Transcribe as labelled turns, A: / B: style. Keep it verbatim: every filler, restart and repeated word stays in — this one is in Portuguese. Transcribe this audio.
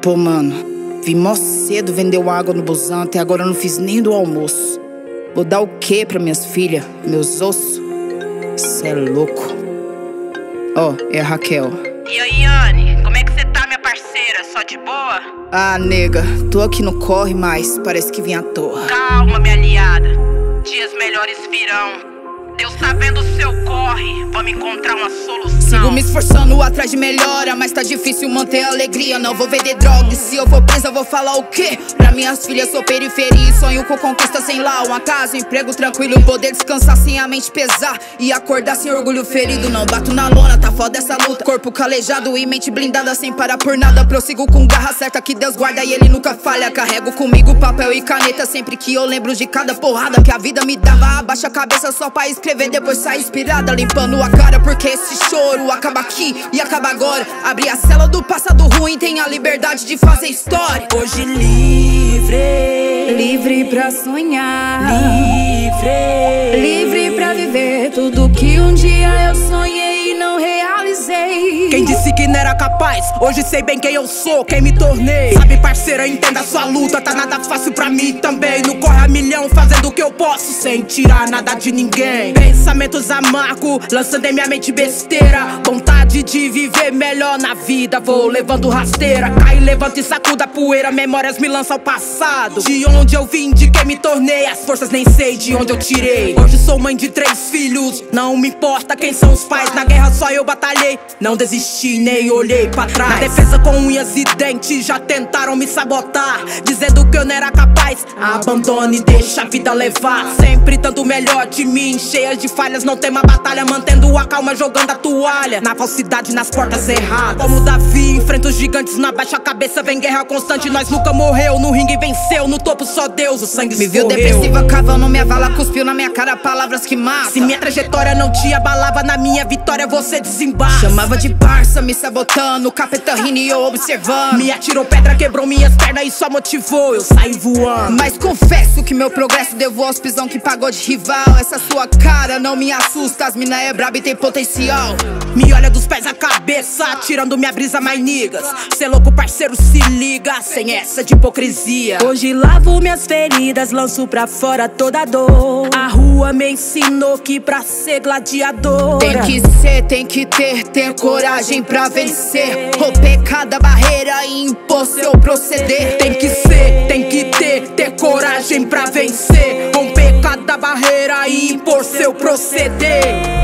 A: Pô, mano, vim mó cedo, vendeu água no busão, até agora eu não fiz nem do almoço. Vou dar o quê pra minhas filhas, meus ossos? Cê é louco. Ó, oh, é a Raquel.
B: E aí, Anne, como é que você tá, minha parceira? Só de boa?
A: Ah, nega, tô aqui no corre, mas parece que vim à toa.
B: Calma, minha aliada, dias melhores virão. Deus tá vendo o seu corre, vamos encontrar uma solução.
A: Sigo me esforçando atrás de melhora, mas tá difícil manter a alegria. Não vou vender droga, e se eu for presa eu vou falar o quê? Pra minhas filhas sou periferia e sonho com conquista sem lá uma casa, um emprego tranquilo, poder descansar sem a mente pesar e acordar sem orgulho ferido. Não bato na lona, tá foda essa luta. Corpo calejado e mente blindada sem parar por nada. Prossigo com garra certa que Deus guarda e Ele nunca falha. Carrego comigo papel e caneta sempre que eu lembro de cada porrada que a vida me dava. Abaixa a cabeça só pra escrever, depois sai inspirada, limpando a cara, porque esse choro acaba aqui e acaba agora. Abri a cela do passado ruim, tem a liberdade de fazer história.
B: Hoje livre,
C: livre pra sonhar,
B: livre,
C: livre pra viver tudo que um dia eu sonhei e não realizei.
B: Quem disse que não era capaz, hoje sei bem quem eu sou, quem me tornei. Sabe, parceira, entenda a sua luta, tá nada fácil pra mim também. No corre a milhão, fazendo o que eu posso, sem tirar nada de ninguém. Pensamentos amargos, lançando em minha mente besteira. Vontade de viver melhor na vida, vou levando rasteira. Cai, levanta e sacuda a poeira, memórias me lançam ao passado. De onde eu vim, de quem me tornei, as forças nem sei de onde eu tirei. Hoje sou mãe de três filhos, não me importa quem são os pais. Na guerra só eu batalhei, não desisti nem olhei pra trás. Na defesa com unhas e dentes, já tentaram me sabotar, dizendo que eu não era capaz. Abandone e deixa a vida levar, sempre tanto melhor de mim, cheias de falhas, não tema batalha, mantendo a calma, jogando a toalha na falsidade, nas portas erradas. Como Davi, enfrenta os gigantes, na baixa cabeça vem guerra constante. Nós nunca morreu, no ringue venceu, no topo só Deus, o sangue
A: me
B: escorreu.
A: Me viu depressiva, cavando minha vala, cuspiu na minha cara palavras que matam.
B: Se minha trajetória não te abalava, na minha vitória você desembarca.
A: Chamava de parça, me sabotando, capeta rindo e eu observando.
B: Me atirou pedra, quebrou minhas pernas e só motivou, eu saí voando.
A: Mas confesso que meu progresso devo aos pisão que pagou de rival. Essa sua cara não me assusta, as mina é braba e tem potencial.
B: Me olha dos pés à cabeça, tirando minha brisa mais niggas. Cê louco, parceiro, se liga, sem essa de hipocrisia.
C: Hoje lavo minhas feridas, lanço pra fora toda a dor.
B: A rua me ensinou que pra ser gladiador
A: tem que ser, tem que ter, ter coragem pra vencer. Romper cada barreira e impor seu proceder.
B: Tem que ser, tem que ter, ter coragem pra vencer. Romper cada barreira e impor seu proceder.